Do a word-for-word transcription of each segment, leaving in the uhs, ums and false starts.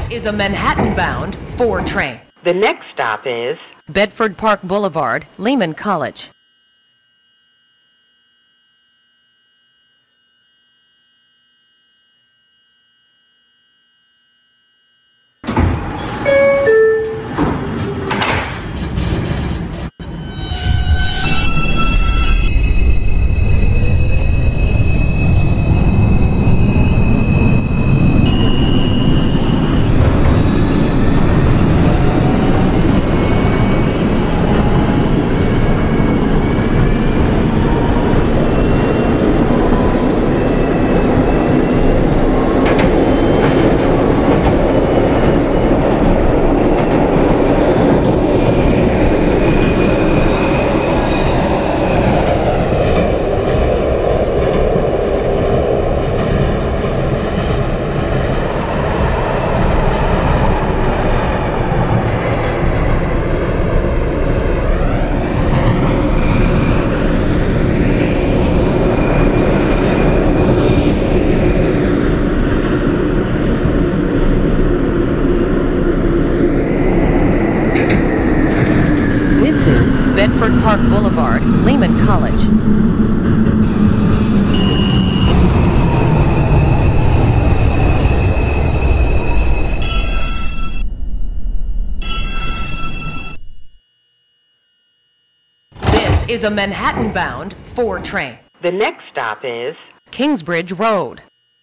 is a Manhattan-bound four train. The next stop is Bedford Park Boulevard, Lehman College. Bedford Park Boulevard, Lehman College. This is a Manhattan-bound four train. The next stop is Kingsbridge Road.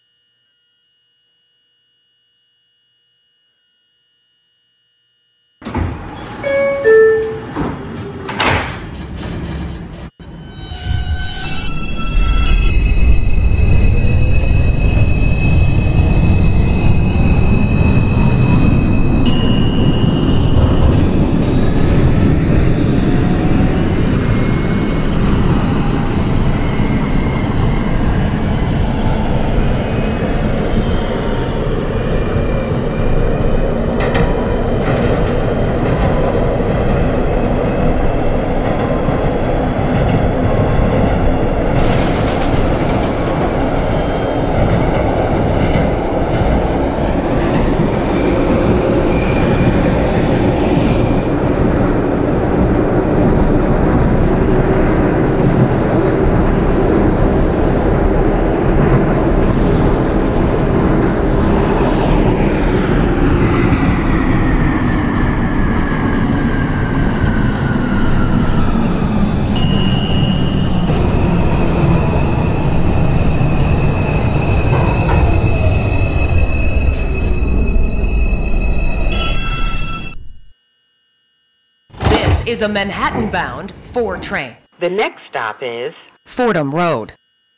Is a Manhattan-bound four train. The next stop is Fordham Road.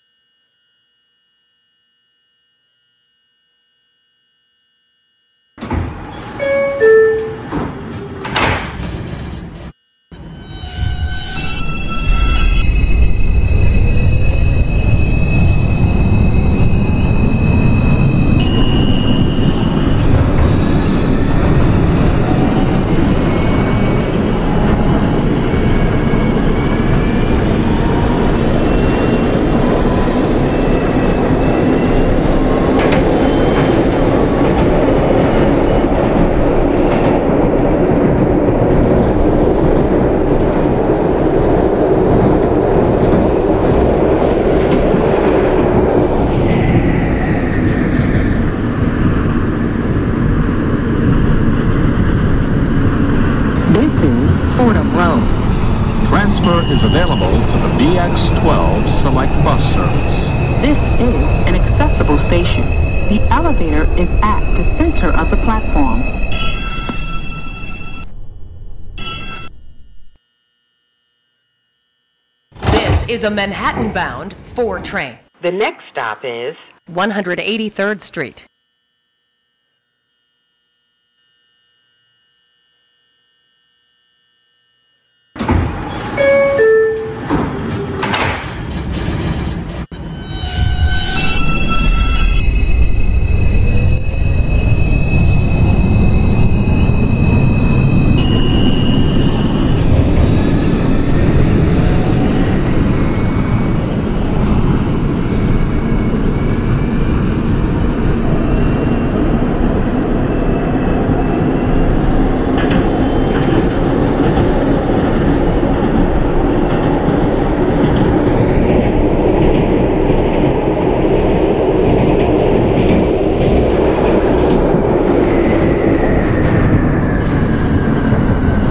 Transfer is available to the B X twelve Select Bus Service. This is an accessible station. The elevator is at the center of the platform. This is a Manhattan-bound four train. The next stop is one hundred eighty-third Street.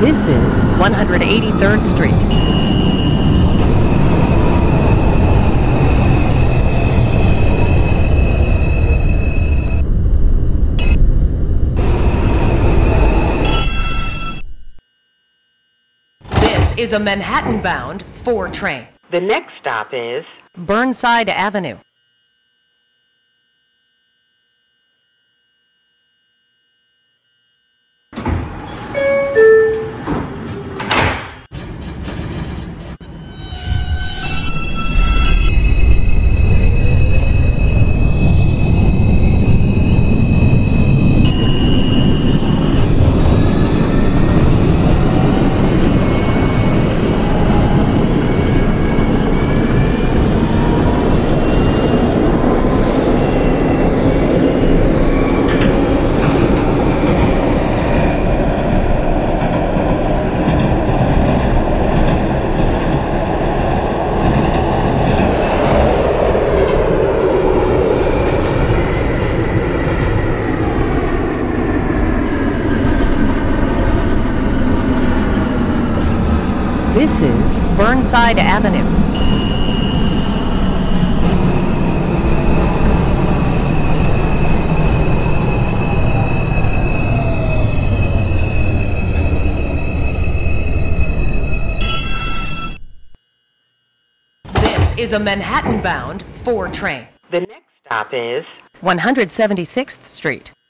This is one hundred eighty-third Street. This is a Manhattan-bound four train. The next stop is Burnside Avenue. This is Burnside Avenue. This is a Manhattan-bound four train. the next stop is one hundred seventy-sixth Street.